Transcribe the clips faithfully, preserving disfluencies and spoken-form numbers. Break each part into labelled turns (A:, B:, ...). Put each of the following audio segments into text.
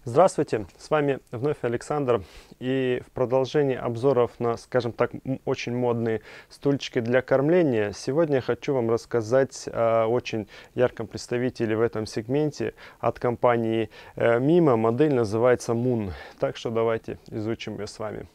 A: Здравствуйте, с вами вновь Александр, и в продолжении обзоров на, скажем так, очень модные стульчики для кормления, сегодня я хочу вам рассказать о очень ярком представителе в этом сегменте от компании Mimo. Модель называется Moon, так что давайте изучим ее с вами.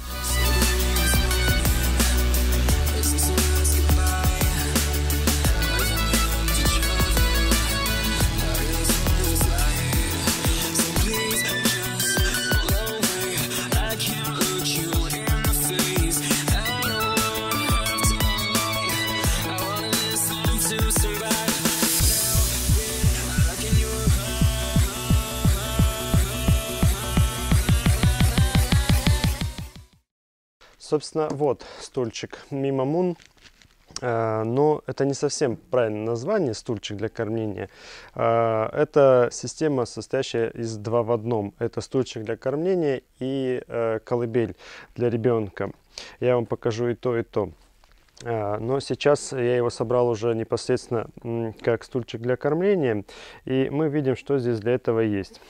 A: Собственно, вот стульчик Mimo Moon, но это не совсем правильное название, стульчик для кормления. Это система, состоящая из два в одном. Это стульчик для кормления и колыбель для ребенка. Я вам покажу и то, и то. Но сейчас я его собрал уже непосредственно как стульчик для кормления, и мы видим, что здесь для этого есть.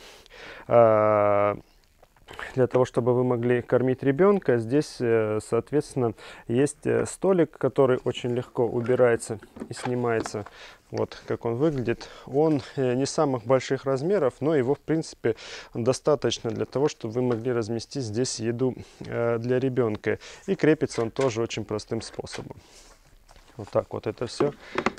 A: Для того, чтобы вы могли кормить ребенка, здесь, соответственно, есть столик, который очень легко убирается и снимается. Вот как он выглядит. Он не самых больших размеров, но его, в принципе, достаточно для того, чтобы вы могли разместить здесь еду для ребенка. И крепится он тоже очень простым способом. Вот так вот это все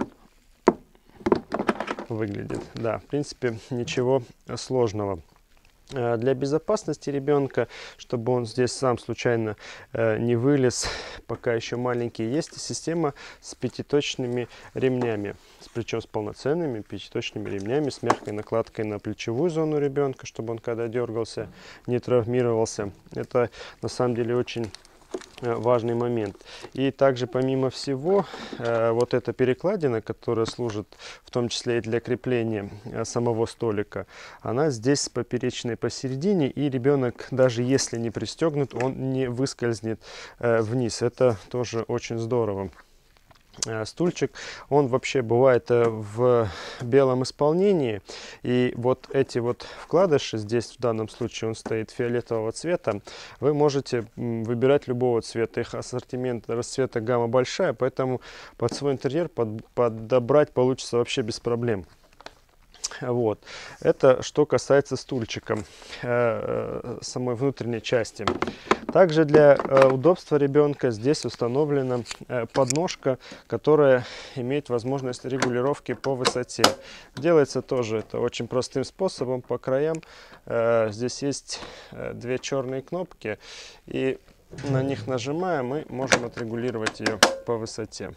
A: выглядит. Да, в принципе, ничего сложного. Для безопасности ребенка, чтобы он здесь сам случайно э, не вылез, пока еще маленький, есть система с пятиточными ремнями, причем с полноценными пятиточными ремнями, с мягкой накладкой на плечевую зону ребенка, чтобы он, когда дергался, не травмировался. Это на самом деле очень важный момент. И также, помимо всего, э, вот эта перекладина, которая служит в том числе и для крепления э, самого столика, она здесь поперечной посередине, и ребенок, даже если не пристегнут, он не выскользнет э, вниз. Это тоже очень здорово. Стульчик, он вообще бывает в белом исполнении, и вот эти вот вкладыши, здесь в данном случае он стоит фиолетового цвета, вы можете выбирать любого цвета, их ассортимент расцвета гамма большая, поэтому под свой интерьер под, подобрать получится вообще без проблем. Вот. Это что касается стульчика, э, самой внутренней части. Также для э, удобства ребенка здесь установлена э, подножка, которая имеет возможность регулировки по высоте. Делается тоже это очень простым способом по краям. Э, здесь есть э, две черные кнопки, и на них нажимая, мы можем отрегулировать ее по высоте.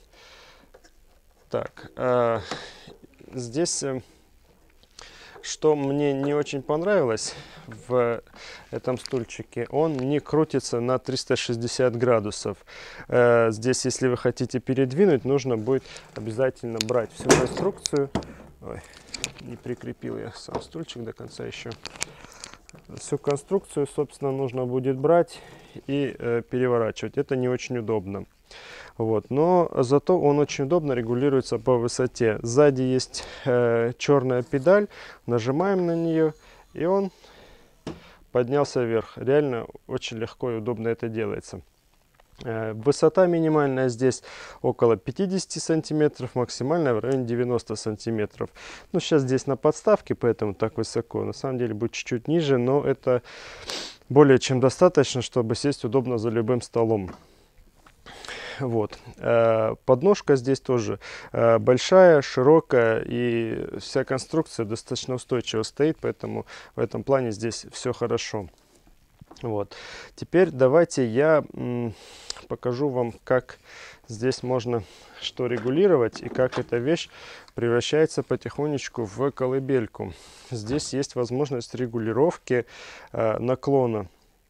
A: Так, э, здесь... Э, Что мне не очень понравилось в этом стульчике, он не крутится на триста шестьдесят градусов. Здесь, если вы хотите передвинуть, нужно будет обязательно брать всю конструкцию. Ой, не прикрепил я сам стульчик до конца еще. Всю конструкцию, собственно, нужно будет брать и переворачивать. Это не очень удобно. Вот. Но зато он очень удобно регулируется по высоте. Сзади есть э, черная педаль, нажимаем на нее, и он поднялся вверх. Реально очень легко и удобно это делается. Э, высота минимальная здесь около пятидесяти сантиметров, максимальная в районе девяноста сантиметров. Ну, сейчас здесь на подставке, поэтому так высоко. На самом деле будет чуть-чуть ниже, но это более чем достаточно, чтобы сесть удобно за любым столом. Вот. Подножка здесь тоже большая, широкая, и вся конструкция достаточно устойчиво стоит, поэтому в этом плане здесь все хорошо. Вот. Теперь давайте я покажу вам, как здесь можно что регулировать и как эта вещь превращается потихонечку в колыбельку. Здесь есть возможность регулировки наклона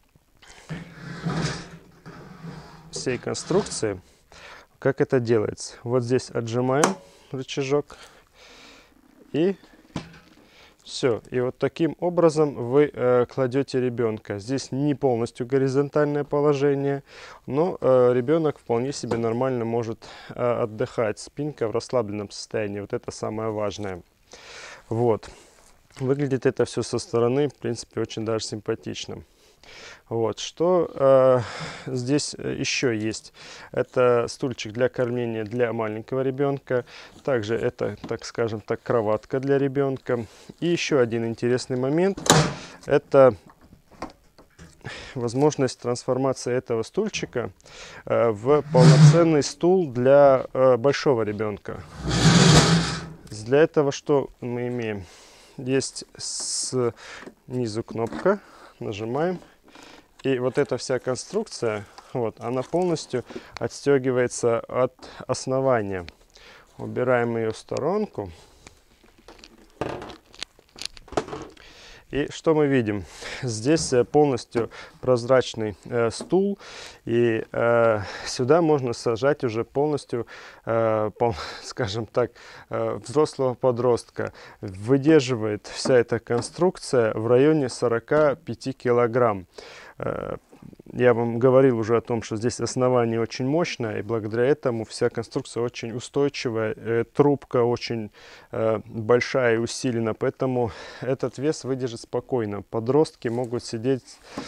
A: всей конструкции. Как это делается? Вот здесь отжимаем рычажок, и все. И вот таким образом вы э, кладете ребенка. Здесь не полностью горизонтальное положение, но э, ребенок вполне себе нормально может э, отдыхать. Спинка в расслабленном состоянии. Вот это самое важное. Вот. Выглядит это все со стороны, в принципе, очень даже симпатично. Вот, что э, здесь еще есть? Это стульчик для кормления для маленького ребенка. Также это, так скажем так, кроватка для ребенка. И еще один интересный момент. Это возможность трансформации этого стульчика э, в полноценный стул для э, большого ребенка. Для этого что мы имеем? Есть снизу кнопка, нажимаем, и вот эта вся конструкция, вот, она полностью отстегивается от основания. Убираем ее в сторонку. И что мы видим? Здесь полностью прозрачный э, стул, и э, сюда можно сажать уже полностью, э, пол, скажем так, э, взрослого подростка. Выдерживает вся эта конструкция в районе сорока пяти килограмм. Э, Я вам говорил уже о том, что здесь основание очень мощное, и благодаря этому вся конструкция очень устойчивая, э, трубка очень э, большая и усилена, поэтому этот вес выдержит спокойно. Подростки могут сидеть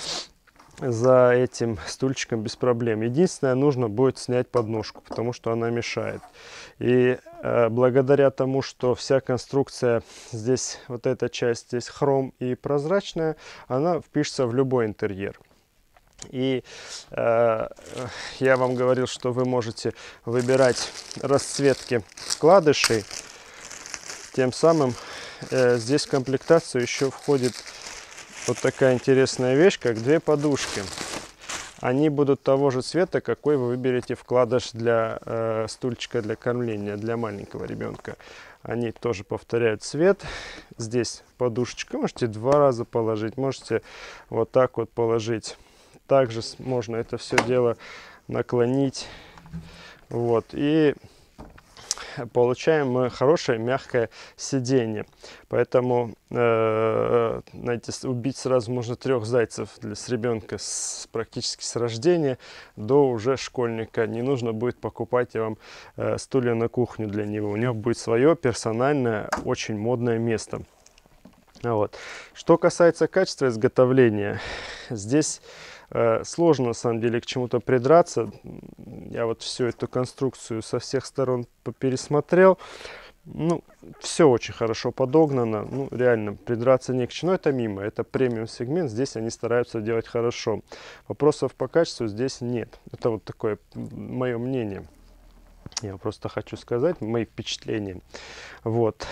A: за этим стульчиком без проблем. Единственное, нужно будет снять подножку, потому что она мешает. И э, благодаря тому, что вся конструкция здесь, вот эта часть здесь хром и прозрачная, она впишется в любой интерьер. И э, я вам говорил, что вы можете выбирать расцветки вкладышей. Тем самым э, здесь в комплектацию еще входит вот такая интересная вещь, как две подушки. Они будут того же цвета, какой вы выберете вкладыш для э, стульчика для кормления для маленького ребенка. Они тоже повторяют цвет. Здесь подушечка, можете два раза положить, можете вот так вот положить. Также можно это все дело наклонить. Вот. И получаем мы хорошее мягкое сиденье. Поэтому, э, знаете, убить сразу можно трех зайцев для, с ребенка с, практически с рождения до уже школьника. Не нужно будет покупать вам э, стулья на кухню для него. У него будет свое персональное, очень модное место. Вот. Что касается качества изготовления, здесь сложно на самом деле к чему-то придраться. Я вот всю эту конструкцию со всех сторон пересмотрел. Ну, все очень хорошо подогнано. Ну, реально, придраться не к чему. Но это мимо. Это премиум сегмент. Здесь они стараются делать хорошо. Вопросов по качеству здесь нет. Это вот такое мое мнение. Я просто хочу сказать мои впечатления. Вот.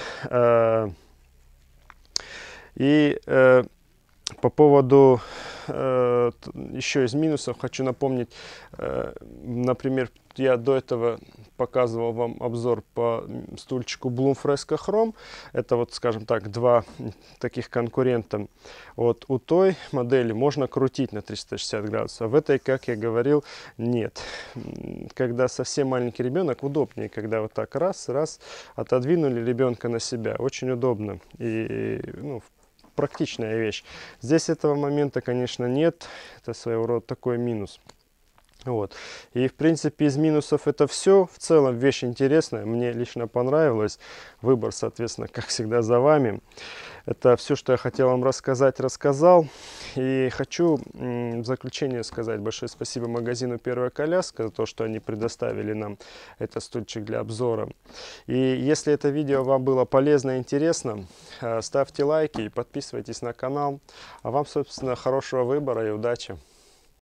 A: И по поводу э, еще из минусов хочу напомнить, э, например, я до этого показывал вам обзор по стульчику Bloom Fresco Chrome. Это вот, скажем так, два таких конкурента. Вот у той модели можно крутить на триста шестьдесят градусов, а в этой, как я говорил, нет. Когда совсем маленький ребенок, удобнее, когда вот так раз, раз отодвинули ребенка на себя. Очень удобно и, ну, практичная вещь. Здесь этого момента, конечно, нет. Это своего рода такой минус. Вот. И, в принципе, из минусов это все. В целом, вещь интересная. Мне лично понравилось. Выбор, соответственно, как всегда, за вами. Это все, что я хотел вам рассказать, рассказал. И хочу в заключение сказать большое спасибо магазину «Первая коляска» за то, что они предоставили нам этот стульчик для обзора. И если это видео вам было полезно и интересно, ставьте лайки и подписывайтесь на канал. А вам, собственно, хорошего выбора и удачи!